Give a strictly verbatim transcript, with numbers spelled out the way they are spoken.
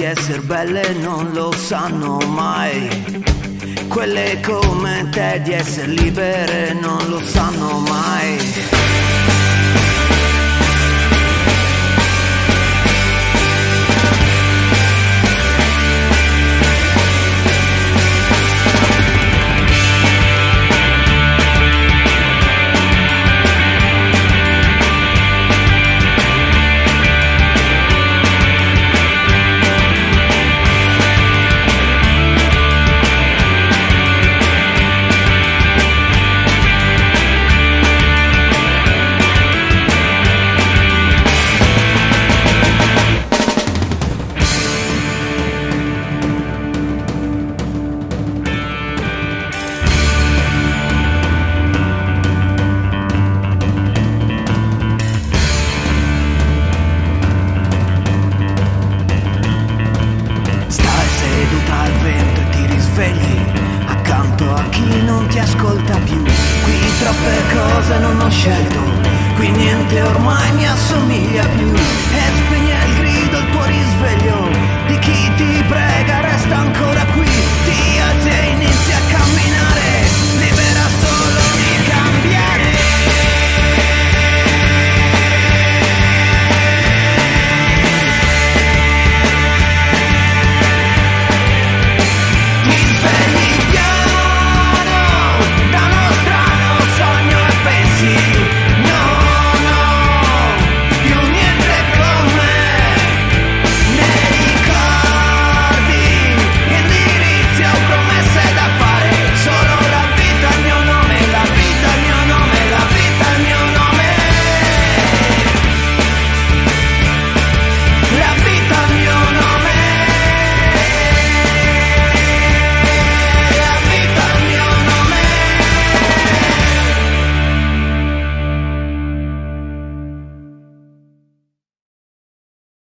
di essere belle non lo sanno mai. Quelle come te di essere libere non lo sanno mai. Accanto a chi non ti ascolta più. Qui troppe cose non ho scelto, qui niente ormai mi assomiglia più. E spegne il grido il tuo risveglio di chi ti